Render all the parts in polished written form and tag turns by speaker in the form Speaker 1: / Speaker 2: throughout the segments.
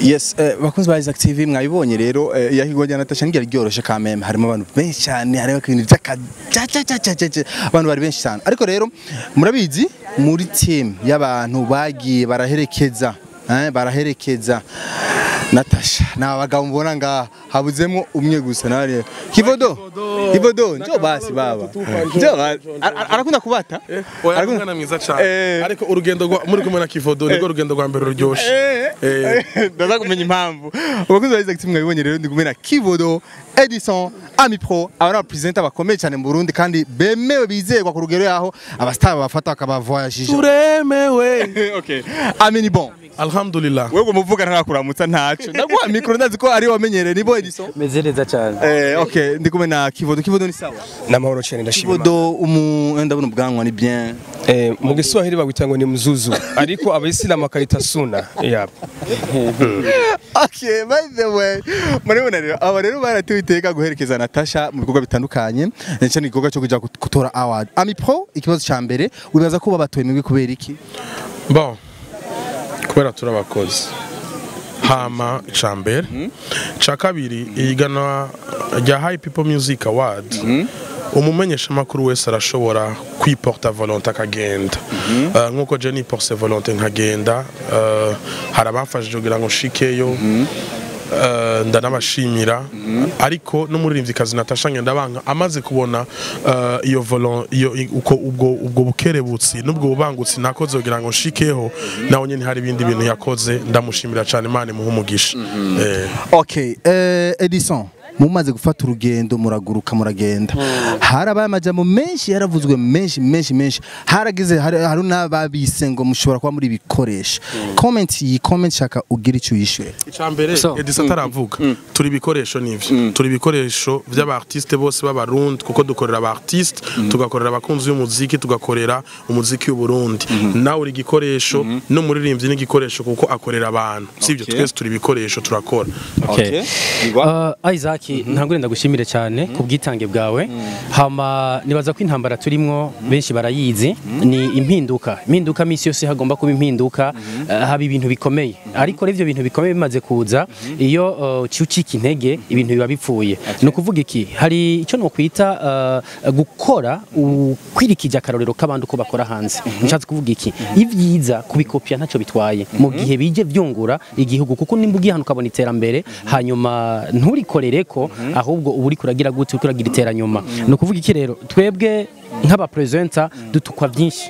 Speaker 1: Yes, bakunzi ba Isaac TV mwabibonye rero yahigojya Natasha ngira ryoroshe kameme harimo abantu benshi cyane harimo ibintu abantu bari benshi cyane ariko rero murabizi muri team y'abantu bagiye baraherekeza Natasha na bagabo mbona nga habuzemo umwe gusa nare Kivodo njo basi baba njo arakunda kubata
Speaker 2: arakunda mwiza cyane ariko urugendo muri kumwe na Kivodo niko urugendo rwa mbere ruryoshe
Speaker 1: ndaza kumenya impamvu abakunzi ba Isaac TV mwabibonye rero ndi kumwe na Kivodo Edison Ami Pro abana presenter bakomeye cyane mu Burundi kandi bemewe bizerwa ku rugero yaho abastar bafata akabavoyage
Speaker 2: turemewe
Speaker 1: okay amini bon
Speaker 2: alhamdulillah
Speaker 1: wewe muvuga ntakuramutsa ntaco ndaguha micro ndazi ko ari wamenyereye nibo Edison
Speaker 3: meze neza cyane
Speaker 1: okay ndi kumwe na Kivodo ni sawa
Speaker 3: namahoro cyane ndashima
Speaker 1: Kivodo ndabona ubwanwa ni bien
Speaker 3: mu Giswahili bagwita ngo ni mzuzu ariko abayisilamu akayita suna yap
Speaker 1: okay by the way murabona rero aba rero baratwiteka guherekeza Natasha mu bikorwa bitandukanye ndetse n'igikorwa cyo kuja gutora award Ami Pro ikibazo ca mbere ubibaza ko babatoye migwi kubera iki
Speaker 2: bon kubera turabakoze hama chamber cha kabiri igana rya High People Music Award umumenyesha makuru wese arashobora kwiporta volonté akagenda nkuko Jenny porte volonté nkagenda harabafashije kugira ngo shikeyo ndanabashimira ariko n'umuririmvyikazi Natasha Ngendabanga amaze kubona iyo volon uko ubwo bukerebutsi n'ubwo bubangutsi nakoze kugira ngo shikeho naho nyene hari ibindi bintu yakoze ndamushimira cyane Imana muhumugisha
Speaker 1: okay Edison mumaze gufata urugendo muraguruka muragenda harabaye amajambo menshi yaravuzwe menshi haragize hari n'ababise ngo mushobora kuba muri bikoresho comment shaka ugira icyo yishure
Speaker 2: icambere Edison taravuga turi bikoresho nivyo turi bikoresho by'aba artiste bose b'abarundi kuko dukorera aba artiste tugakorera abakunzi y'umuziki tugakorera umuziki w'u Burundi nawe uri gikoresho no muririmbyi n'igikoresho kuko akorera abantu sivyo twese turi bikoresho turakora
Speaker 3: okay Isaac ntabwo ndagushimire cyane kubwitange bwawe hama nibaza ko intambara turimo benshi barayizi ni impinduka misi yose hagomba kuba impinduka haba ibintu bikomeye ariko ivyo bintu bikomeye bimaze kuza iyo cyucika intege ibintu biba bipfuye no kuvuga iki hari icyo no kwita gukora kwirikije akarorero k'abandi uko bakora hanze nshatse kuvuga iki ivyiza kubikopia ntacyo bitwaye mu gihe bije byungura igihugu kuko nimba ugiye hano ukabona iterambere hanyuma nturikorere ko ahubwo uburi kuragira gute kuragira iteranyuma no kuvuga iki rero twebwe nk'aba presenter dutukwa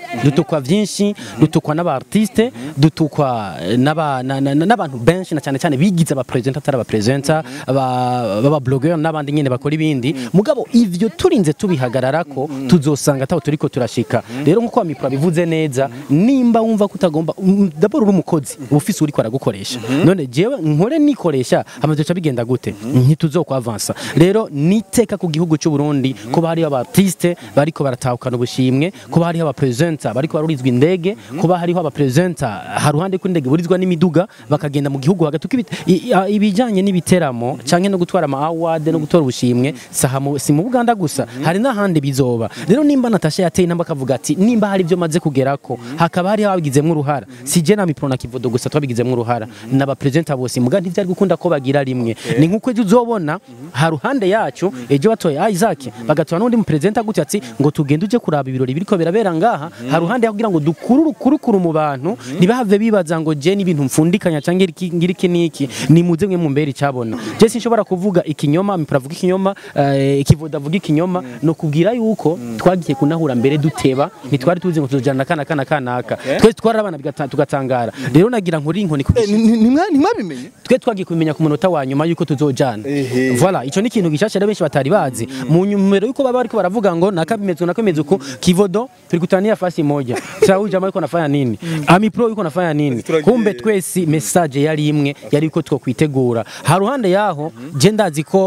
Speaker 3: byinshi dutukwa n'aba artiste dutukwa n'abantu benshi na cyane bigize aba presenter atari aba presenter baba blogger n'abandi nyene bakora ibindi mugabo ivyo turinze tubihagarara ko tuzosanga taho turiko turashika rero nkuko amikro bivuze neza nimba wumva kutagomba d'abord uri umukozi ufise uri kwaragukoresha none jewe nkore nikoresha amazoca bigenda gute ntituzokwa avansa rero niteka ku gihugu cy'u Burundi ko bari aba artiste bariko baratahukana ubushimwe ko bari aba presenter bariko barurizwa indege ko bari aba presenter haruhande ku indege burizwa n'imiduga bakagenda mu gihugu hagati ibijanye n'ibiteramo canke no gutwara ama award no gutora ubushimwe si mu Buganda gusa hari n'ahandi bizoba rero nimba Natasha yateye namba kavuga ati nimba hari byo maze kugerako hakaba hari abigizemo uruhara si je na Mipro na Kivodo gusa twabigizemo uruhara n'aba presenter bose muga ntivyari gukunda ko bagira rimwe ni nkuko uzobona haruhande yacu ejo batoye Isaac bagatora n'undi mu presenter gutya ati ngo tugende uje kuraba ibirori biriko birabera ngaha haruhande kugira ngo dukurukuru mu bantu nibahave bibaza ngo je n'ibintu mfundikanya cange ngiriki niki ni muze mwe mu mbere cyabona je sinshobora kuvuga ikinyoma Mipro avuga ikinyoma Kivodo avuga ikinyoma no kubwira yuko twagiye kunahura mbere duteba ntitwari tuzi ngo tuzojana kanaka twese twarabana tugatangara rero nagira nkuri inkoni
Speaker 1: ntimwabimenye
Speaker 3: twe twagiye kumenya ku munota wa nyuma yuko tuzojana voilà ico ni ikintu gishasha rero benshi batari bazi mu nyumero yuko baba bariko baravuga ngo nakameze uko Kivodo tulikutania fasi moja sawa jamaa yuko nafanya nini Ami Pro yuko nafanya nini kumbe twese message yari imwe yari yuko two kwitegura haruhande yaho je ndazi ko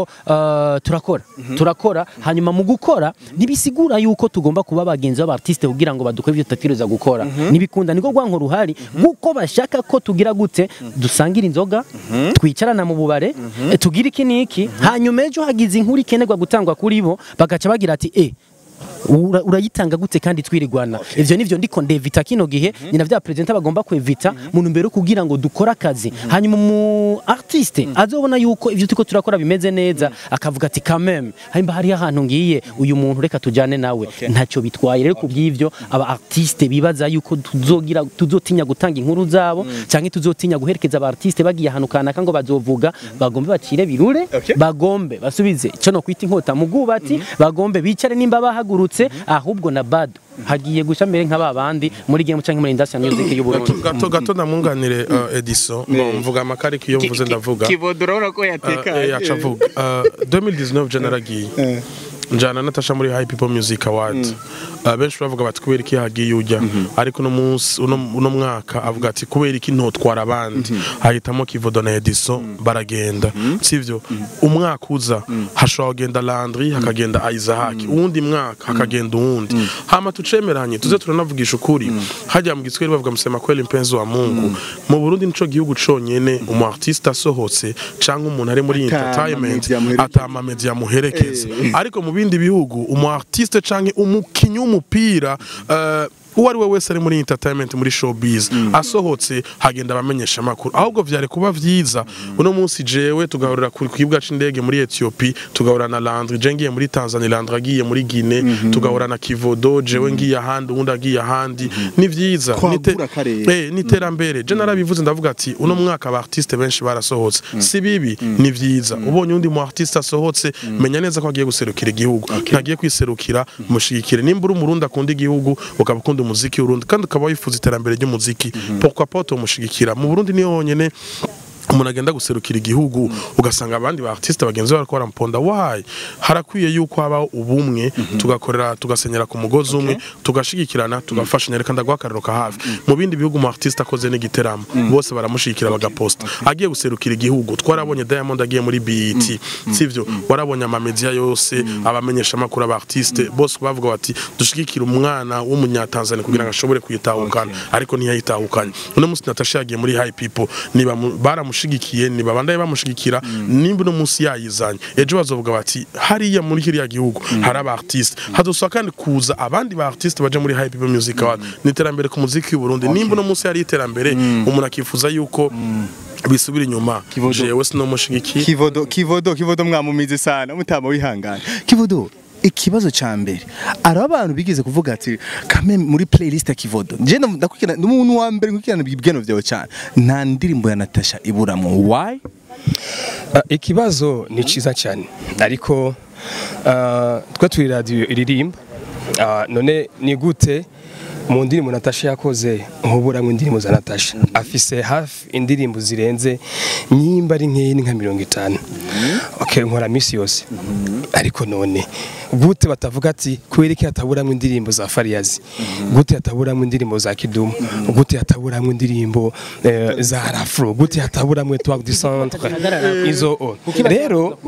Speaker 3: turakora hanyuma mu gukora nibisigura yuko tugomba kuba bagenzi b'abartiste kugira ngo badukore ibyo tatiroza gukora nibikunda niko gwanko ruhari guko bashaka ko tugira gute dusangira inzoga twicarana mu bubare tugira iki niki hanyuma ejo hagize inkuru ikenerwa gutangwa kuri bo bagaca bagira ati urayitanga gute kandi twirigwana ivyo nivyo ndiko ndevita kino gihe ni navya president bagomba kwevita mu numbero kugira ngo dukora akazi hanyuma mu artiste azobona yuko ivyo tuko turakora bimeze neza akavuga ati quand même hanyuma hari ahantu ngiye uyu muntu reka tujane nawe ntacyo bitwaye rero kubw'ivyo aba artiste bibaza yuko tuzotinya gutanga inkuru zabo canke tuzotinya guherekeza aba artiste bagiye ahantu kanaka ngo bazovuga bagombe bacire birure bagombe basubize cyo no kwita inkota mu bwubati bagombe bicare nimba bahagurutse ahubwo na bad hagiye gusha mbere nk'ababandi muri game canke muri industry music y'u Burundi
Speaker 2: gato ndamunganire Edison mvuga amakari kiyo mvuze ndavuga
Speaker 4: kibodora ko yateka
Speaker 2: yaca vuga 2019 generagiye njana Natasha muri High People Music Award benshi bavuga bati kubera iki hagiye ujya ariko no munsi uno mwaka avuga ati kubera iki ntotwara abandi ahitamo Kivodo na Edison baragenda sivyo umwaka uza hashobora kugenda Landry hakagenda Isaac uwundi mwaka hakagenda uwundi hama tucemeranye tuze turanavugisha ukuri hajya mu giswahili bavuga musema kweli mpenzi wa Mungu mu Burundi nico gihugu conyene umu artiste asohotse canke umuntu ari muri entertainment atama media muherekeza ariko mu bindi bihugu umu artiste canke umukinyi w'umupira uwo ari we wese ari muri entertainment muri showbiz asohotse hagenda abamenyesha makuru ahubwo vyari kuba vyiza uno munsi jewe tugahurira ku kibuga c'indege muri Ethiopia tugahura na Landry je ngiye muri Tanzania Landry agiye muri Guinea tugahura na Kivodo jewe ngiye ahandi undi agiye ahandi ni vyiza niterambere je narabivuze ndavuga ati uno mwaka aba artiste benshi barasohotse si bibi ni vyiza ubonye undi mu artiste asohotse menya neza ko agiye guserukira igihugu ntagiye kwiserukira mushigikire nimba uri umurundi akunda igihugu ukabukunda umuziki w'urundi kandi ukaba wifuza iterambere ry'umuziki pourquoi pas tumushigikira mu Burundi niyo honyene umuntu agenda guserukira igihugu ugasanga abandi ba artiste bagenzi barako baramponda why harakwiye yuko haba ubumwe tugakorera tugasenyera ku mugozi umwe tugashigikirana tugafashanya reka ndagwakariro ka hafi mu bindi bihugu mu artiste akoze n'igiteramo bose baramushigikira bagaposta agiye guserukira igihugu twarabonye Diamond agiye muri BET sivyo warabonye ama media yose abamenyesha makuru aba artiste bose bavuga bati dushigikira umwana w'umunyatanzania kugira ngo ashobore kuyitahukana ariko ntiyayitahukanye uno munsi Natasha yagiye muri High People niba baramushigikiye niba bandaye bamushigikira nimba no munsi yayizanye ejo bazovuga bati hariya muri kiriya gihugu hari aba artiste hazosa kandi kuza abandi ba artiste baje muri High People Music Award niterambere ku muziki w'u Burundi nimba no munsi yari iterambere umuntu akifuza yuko bisubira inyuma jewe sino mushigikiye
Speaker 4: Kivodo mwamumize sana mutama wihangana
Speaker 1: Kivodo ikibazo ca mbere ari abantu bigeze kuvuga ati kame muri playlist ya Kivodo je ndakwikira n'umuntu wa mbere kwikirana bibweno vyawe cyane nta ndirimbo ya Natasha iburamo why
Speaker 5: ikibazo ni ciza cyane ariko twa turi radio iririmba none ni gute mu ndirimbo Natasha yakoze nkubura mu ndirimbo za Natasha afise hafi indirimbo zirenze nyimba ari nkeye nka 50 okay nkora misi yose ariko none gute batavuga ati kweri ki atabura mu indirimbo za Fariyazi gute atabura mu indirimbo za Kidum gute atabura mu indirimbo za Afro gute atabura mu Etoile du Centre izo rero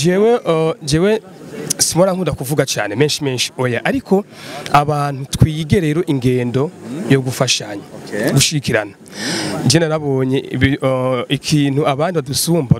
Speaker 5: jewe simora nkunda kuvuga cyane menshi oya ariko abantu twige rero ingendo yo gufashanya gushikirana je narabonye ikintu abandi badusumba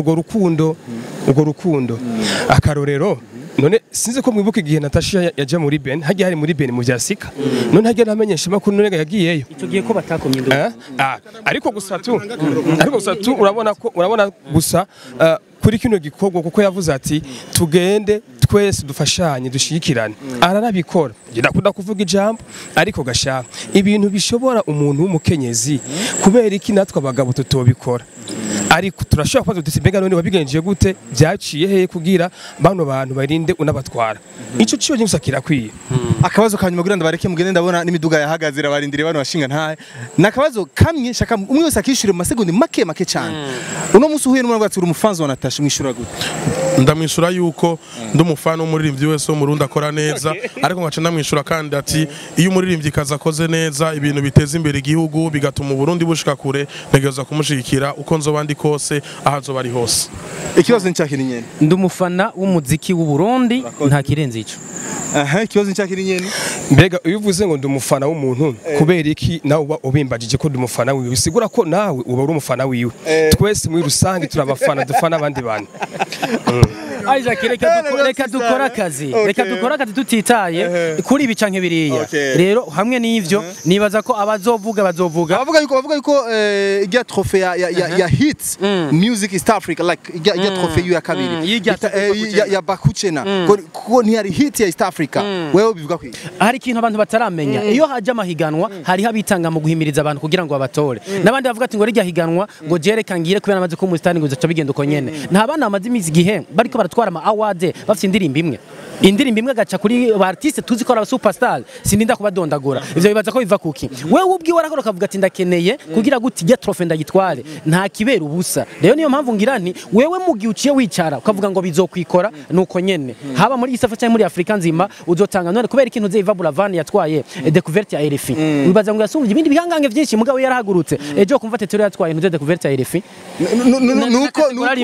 Speaker 5: ugo rukundo akarorero none sinze ko mwibuka igihe Natasha yaje muri Ben hagiye hari muri Ben mu vyasika none hagiye namenyesha makuru none yagiyeyo
Speaker 3: ico gihe ko batakomye
Speaker 5: ariko gusa tu urabona gusa kuri kino gikorwa kuko yavuze ati tugende twese dufashanye dushikirane ararabikora ndakunda kuvuga ijambo ariko gashaka ibintu bishobora umuntu w'umukenyezi kubera iki natwe abagabo tutobikora ariko turashaka kwazo disimbega none wabigenje gute byaciye he kugira bano bantu barinde unabatwara ico ciyo nyusa kirakwiye
Speaker 1: akabazo kanyuma kugira ndabareke mugende ndabona n'imiduga yahagazira barindire bano bashinga ntaye nakabazo kamwe shaka umwe wese akishure mu masegonde make cyane uno musi uhuye n'umwana gwatsura umufanzo wa Natasha mwishura gute
Speaker 2: ndamwishura yuko ndumufana umuririmbyi wese wo mu Burundi akora neza ariko ngaca ndamwishura kandi ati iyo umuririmbyi kaza akoze neza ibintu biteza imbere igihugu bigatuma Burundi bushika kure ntegeza kumushigikira uko nzobandi kose ahazo bari hose
Speaker 1: ikibazo ncyakiri nyene
Speaker 3: ndumufana w'umuziki w'u Burundi nta kirenze ico
Speaker 1: ikibazo ncyakiri nyene
Speaker 5: mbega iyo uvuze ngo ndumufana w'umuntu kubera iki nawe uba ubimbagije ko ndumufana wiwe bisigura ko nawe uba uri umufana wiwe twese muri rusange turabafana dufana abandi bantu
Speaker 3: Isaac reka dukora akazi reka dukora akazi tutitaye kuri ibi canke biriya rero hamwe n'ivyo nibaza ko abazovuga
Speaker 1: bavuga yuko ijya trophée ya hits music East Africa like ijya trophée ya kabiri ya Bakuchena kuko ntiyari hit ya East Africa wewe bivuga kwiki
Speaker 3: hari ikintu abantu bataramenya iyo haje amahiganwa hari habitanga mu guhimiriza abantu kugira ngo babatore nabandi bavuga ati ngo rijya higanwa ngo jereka ngire kubera amaze ko mu stani ngo zaca bigenda uko nyene nta bana amaze imizi gihe bariko baratwara ama award bafite indirimbo imwe gaca kuri ba artiste tuzi ko aba superstar sininda kubadondagura ivyo bibaza ko biva kuki wewe ubwiwe arakora kavuga ati ndakeneye kugira guti ijya trophée ndagitware nta kibera ubusa rero niyo mpamvu ngira nti wewe mugiye uciye wicara ukavuga ngo bizokwikora nuko nyene haba muri East Africa muri Afrika nzima uzotanga none kubera ikintu ze Iva Buravan yatwaye découverte ya RFI bibaza ngo yasumbye ibindi bihangange byinshi mugabo yarahagurutse ejo kumva tetero yatwaye ntuze découverte ya RFI nuko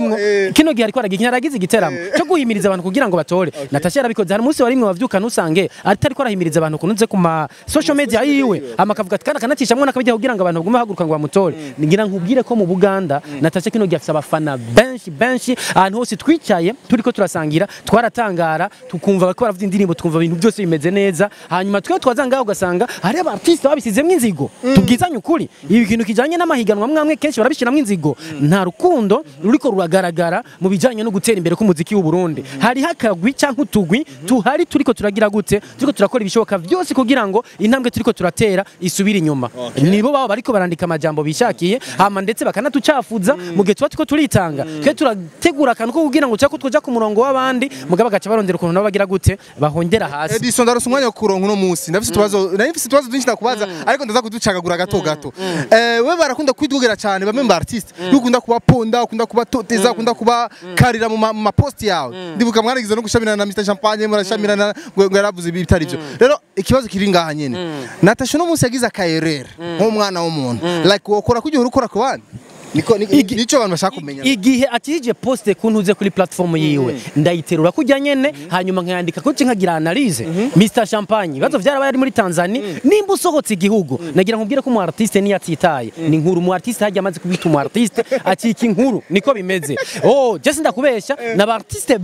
Speaker 3: kino gihe ariko aragize igiteramo cyo guhimiriza abantu kugira ngo batore Natasha yarabikoze hari umunsi warimwe bavyuka nusange atari ko arahimiriza abantu kunuze ku ma social media yiwe amakavuga ati kana kanatisha mwana kabijya kugira ngo abantu bagume haguruka ngo bamutore ngira nkubwire ko mu Buganda Natasha kino gihe afite abafana benshi ahantu hose twicaye turiko turasangira twaratangara tukumva ko baravuga indirimbo tukumva ibintu byose bimeze neza hanyuma twe twazangaho ugasanga hari aba artiste babisizemo inzigo tubwizanye ukuri ibi kintu kijanye n'amahiganwa mwamwe kenshi barabishiramo inzigo nta rukundo ruriko ruragaragara mu bijanye no gutera imbere k'umuziki w'u Burundi hari hakagwi cyangwa utugwi tuhari turiko turagira gute turiko turakora ibishoboka byose kugira ngo intambwe turiko turatera isubire inyuma nibo baba bariko barandika amajambo bishakiye hama ndetse bakanatucafuza mu gihe turiko turitanga twe turategura akantu ko kugira ngo cyako twoja ku murongo w'abandi mugabo gaca barondera ukuntu nabo bagira gute bahondera hasi
Speaker 1: Edison ndarusa umwanya wo kuronka no munsi ndafite tubazo byinshi ndakubaza ariko ndaza kuducagagura gato we barakunda kwidugera cyane bamwe mu artiste ukunda kubaponda ukunda kubatoteza ukunda kuba karira mu mapost yawe ndibuka mwarigize no gushamirana na Mr Champagne murashamirana ngo yaravuze ibitari byo rero ikibazo kiri ngaha nyene Natasha no munsi yagize akaerere nk'umwana w'umuntu like wokora kugihe urukora ku bandi nico abantu bashaka kumenya
Speaker 3: igihe atije poste kuntuze kuri platform yiwe ndayiterura kujya nyene hanyuma nkandika ko nkagira analyse Mr Champagne bazo vyarabaye ari muri Tanzania nimba usohotse igihugu nagira nkubwire ko mu artiste ni yatitaye ni nkuru mu artiste hajya amaze kubita mu artiste akika inkuru niko bimeze just ndakubesha na ba artiste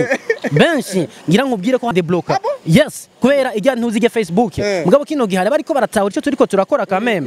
Speaker 3: benshi ngira nkubwire ko debloka yes kubera ijya ntuzige Facebook mugabo kino gihare bariko baratahura ico turiko turakora kameme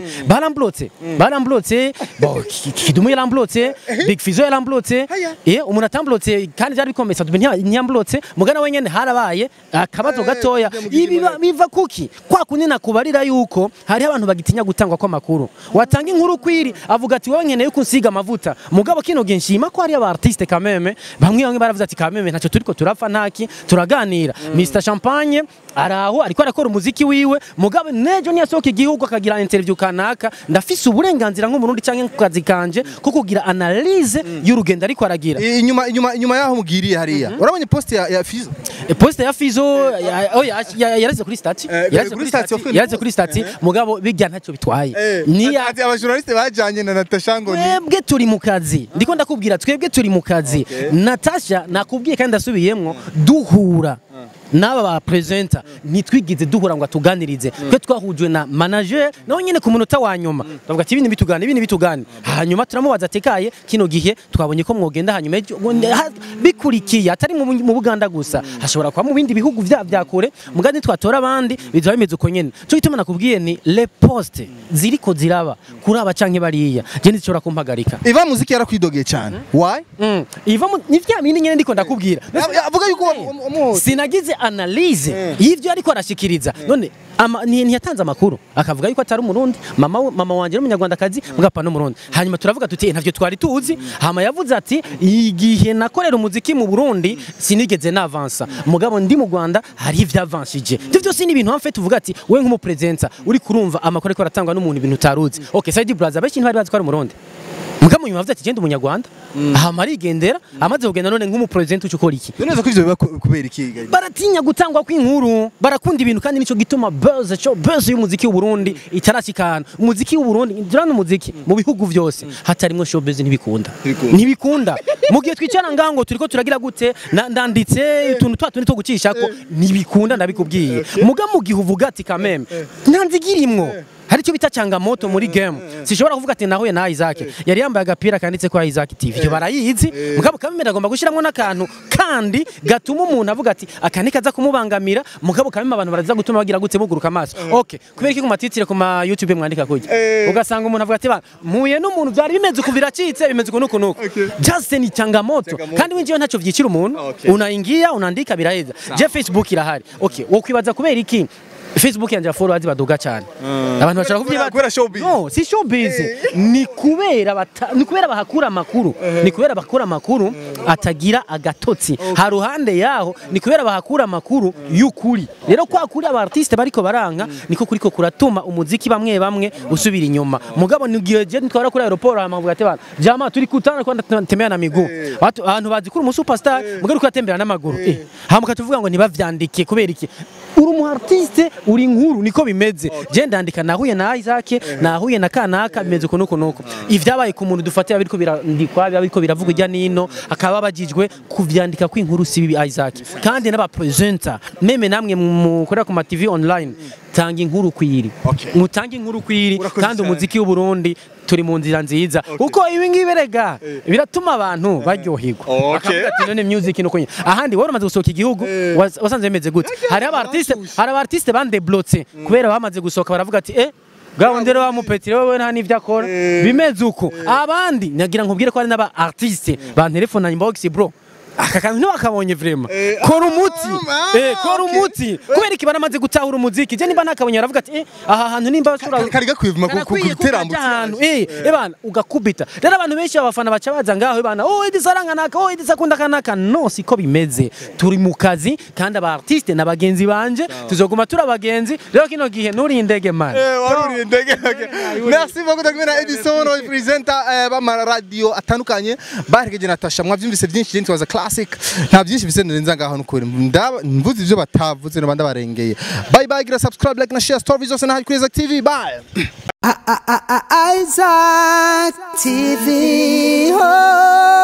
Speaker 3: baramblotse Kidumu yaramblotse Big Fizzo yaramblotse umuntu atamblotse kandi byari bikomeza ntiyamblotse mugana wenyene harabaye akabazo gatoya ibi biva kuki kwa kunina kubarira yuko hari abantu bagitinya gutangwa kwa makuru watanga inkuru kwiri avuga ati wowe nkeneye kunsiga amavuta mugabo kino genshima ko hari aba artiste kameme bamwe baravuze ati kameme ntacyo turiko turapfa ntaki turaganira Mr Champagne araho ariko arakora umuziki wiwe mugabo nejo niyasohoka igihugu akagira interview kanaka ndafise uburenganzira nk'umurundi canke kukazi kanje ko kugira analyse y'urugendo ariko aragira
Speaker 1: inyuma yaho mugiriye hariya urabonye post ya Fizzo
Speaker 3: post ya Fizzo yareze kuri stati yareze kuri stati mugabo bijya ntacyo bitwaye
Speaker 1: ni aba journaliste bajanye na Natasha ngo ni
Speaker 3: twebwe turi mu kazi ndiko ndakubwira twebwe turi mu kazi Natasha nakubwiye kandi ndasubiyemwo duhura n'aba ba presenter nitwigize duhura ngo atuganirize twe twahujwe na manager nawe nyene ku munota wa nyuma bavuga ati ibintu bitugane hanyuma turamubaza atekaye kino gihe twabonye ko mwogenda hanyuma bikurikiye atari mu Buganda gusa hashobora kwa mu bindi bihugu vya kure mugandi twatora abandi bizaba bimeze uko nyene cyo gituma nakubwiye ni les poste ziriko ziraba kuri aba canke bariya je ndishobora kumpagarika
Speaker 1: Iva muziki yarakwidogeye cyane why
Speaker 3: Iva ni vya bindi nyene ndiko ndakubwira
Speaker 1: avuga yuko
Speaker 3: sinagize analyse y'ivyo ariko arashikiriza none ntiyatanze amakuru akavuga yuko atari umurundi mama wanje n'umunyarwandakazi mugapa n'umurundi hanyuma turavuga tuti ntavyo twari tuzi hama yavuze ati igihe nakorera umuziki mu Burundi sinigeze navansa mugabo ndi mu Rwanda hari ivyavansije ivyo byose ni ibintu amfite tuvuga ati we nk'umupresenter uri kurumva amakuru ariko aratangwa n'umuntu ibintu utaruzi okay Side Brother benshi ntibari bazi ko ari umurundi mugabo nyuma yavuze ati genda umunyarwanda aha arigendera amaze kugenda none nk'umupresident ucukora iki
Speaker 1: neza ko ivyo biba kubera iki
Speaker 3: baratinya gutangwa kw'inkuru barakunda ibintu kandi nico gituma buzz y'umuziki w'u Burundi itarashikana umuziki w'u Burundi durana umuziki mu bihugu byose hatarimwe showbiz ntibikunda mu gihe twicara ngango turiko turagira gute ndanditse utuntu twatuni to gucishako ntibikunda ndabikubwiye muga mu gihe uvuga ati kameme ntanzigirimwo hari icyo bita changamoto muri game sishobora kuvuga ati nahuye na Isaac yari yambaye agapira kanditse ko Isaac TV ibyo barayizi mugabo kamera agomba gushiramo n'akantu kandi gatuma umuntu avuga ati akani kaza kumubangamira mugabo kamera abantu baraza gutuma bagira gutse buguruka amaso okay kubera iki ku matitire ku ma YouTube mwandika kujya ugasanga umuntu avuga ati muye n'umuntu byari bimeze uko biracitse bimeze uko nuko just ni changamoto kandi winjiye ntacyo vyikira umuntu unaingia unaandika biraheza je Facebook irahari okay wo kwibaza kubera iki Facebook yanje followers baduga cyane abantu bashaka
Speaker 4: kubera showbiz
Speaker 3: no si showbiz ni kubera bahakura amakuru ni kubera bakura amakuru atagira agatotsi haruhande yaho ni kubera bahakura amakuru y'ukuri rero kwa kuri aba artiste bariko baranka niko kuriko kuratuma umuziki bamwe usubira inyuma mugabo ni gihe je twara kuri aeroport amavuga ati bana jama turi kutana kwa tembea na miguu abantu bazi kuri umu superstar mugabo kwatembera n'amaguru hamuka tuvuga ngo nibavyandike kubera iki uri umu artiste uri nkuru niko bimeze je ndandika nahuye na Isaac nahuye na kanaka bimeze uko nuko ivyabaye ku muntu dufatira biriko birandikwa biriko biravuga ijya nino akaba bagijwe kuvyandika ku inkuru sibi Isaac kandi n'aba presenter meme namwe mukorera ku ma TV online tanga inkuru kwiri mutanga inkuru kwiri kandi umuziki w'u Burundi turi mu nzira nziza kuko ibi ngiberega biratuma abantu baryoherwa akavuga ati none music nuko ahandi wari umaze gusohoka igihugu wasanze bimeze gute hari aba artiste bande bloqué kubera bamaze gusohoka baravuga ati gahondero wa mupetire wewe nta nivyo akora bimeze uko abandi nagira nkubwire ko ari n'aba artiste ba telefone inbox bro aka kantu ntibakabonye vraiment kora umuti kubera iki baramaze gutahura umuziki je nimba nakabonye baravuga ati aha hantu nimba basura
Speaker 4: kari gakwivuma
Speaker 3: kuguterambutse ebana ugakubita rero abantu benshi abafana baca baza ngaho ebana idisaranga naka idisakunda kanaka no siko bimeze turi mu kazi kandi aba artiste n'abagenzi banje tuzoguma turi abagenzi rero kino gihe nuri indege man
Speaker 4: waruri indege merci beaucoup Dagmera Edison no presenter ba radio atandukanye baherekeje Natasha mwavyumvise byinshi je twaza classic nta byinshi bisendenza ngaho n'ukuri mvuze ivyo batavuze no banda barengeye bye bye gira subscribe like na share stories zose na kuri Isaac TV bye
Speaker 6: Isaac TV